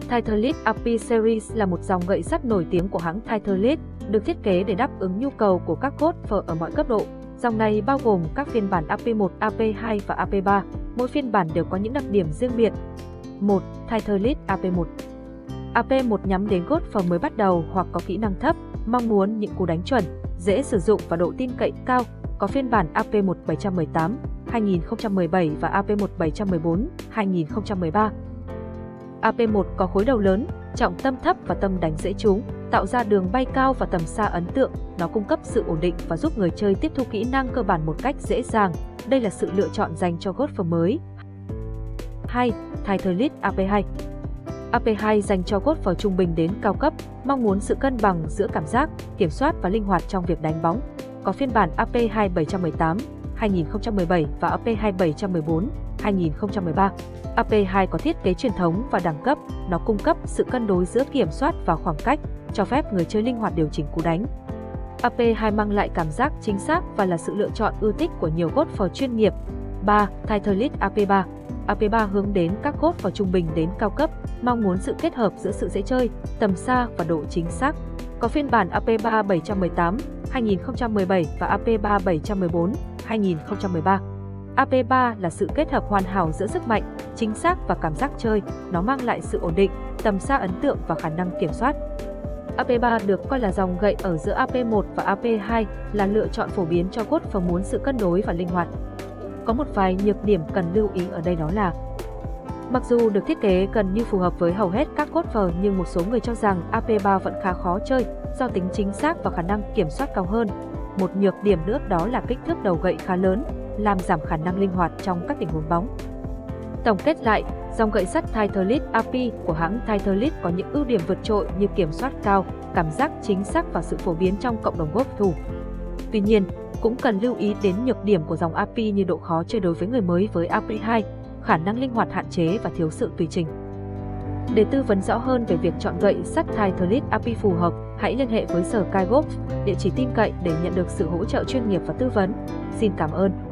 Titleist AP Series là một dòng gậy sắt nổi tiếng của hãng Titleist, được thiết kế để đáp ứng nhu cầu của các golfer ở mọi cấp độ. Dòng này bao gồm các phiên bản AP1, AP2 và AP3, mỗi phiên bản đều có những đặc điểm riêng biệt. 1. Titleist AP1. AP1 nhắm đến golfer mới bắt đầu hoặc có kỹ năng thấp, mong muốn những cú đánh chuẩn, dễ sử dụng và độ tin cậy cao, có phiên bản AP1 718, 2017 và AP1 714, 2013. AP1 có khối đầu lớn, trọng tâm thấp và tâm đánh dễ trúng, tạo ra đường bay cao và tầm xa ấn tượng. Nó cung cấp sự ổn định và giúp người chơi tiếp thu kỹ năng cơ bản một cách dễ dàng. Đây là sự lựa chọn dành cho golfer mới. 2. Titleist AP2. AP2 dành cho golfer trung bình đến cao cấp, mong muốn sự cân bằng giữa cảm giác, kiểm soát và linh hoạt trong việc đánh bóng. Có phiên bản AP2 718, 2017 và AP2 714, 2013. AP2 có thiết kế truyền thống và đẳng cấp, nó cung cấp sự cân đối giữa kiểm soát và khoảng cách, cho phép người chơi linh hoạt điều chỉnh cú đánh. AP2 mang lại cảm giác chính xác và là sự lựa chọn ưa thích của nhiều golfer chuyên nghiệp. 3. Titleist AP3. AP3 hướng đến các golfer trung bình đến cao cấp, mong muốn sự kết hợp giữa sự dễ chơi, tầm xa và độ chính xác. Có phiên bản AP3 718, 2017 và AP3 714, 2013. AP3 là sự kết hợp hoàn hảo giữa sức mạnh, chính xác và cảm giác chơi, nó mang lại sự ổn định, tầm xa ấn tượng và khả năng kiểm soát. AP3 được coi là dòng gậy ở giữa AP1 và AP2, là lựa chọn phổ biến cho golfer muốn sự cân đối và linh hoạt. Có một vài nhược điểm cần lưu ý ở đây, đó là mặc dù được thiết kế gần như phù hợp với hầu hết các golfer, nhưng một số người cho rằng AP3 vẫn khá khó chơi do tính chính xác và khả năng kiểm soát cao hơn. Một nhược điểm nữa đó là kích thước đầu gậy khá lớn, làm giảm khả năng linh hoạt trong các tình huống bóng. Tổng kết lại, dòng gậy sắt Titleist AP của hãng Titleist có những ưu điểm vượt trội như kiểm soát cao, cảm giác chính xác và sự phổ biến trong cộng đồng golf thủ. Tuy nhiên, cũng cần lưu ý đến nhược điểm của dòng AP như độ khó chơi đối với người mới với AP2, khả năng linh hoạt hạn chế và thiếu sự tùy chỉnh. Để tư vấn rõ hơn về việc chọn gậy sắt Titleist AP phù hợp, hãy liên hệ với Sky Golf, địa chỉ tin cậy để nhận được sự hỗ trợ chuyên nghiệp và tư vấn. Xin cảm ơn.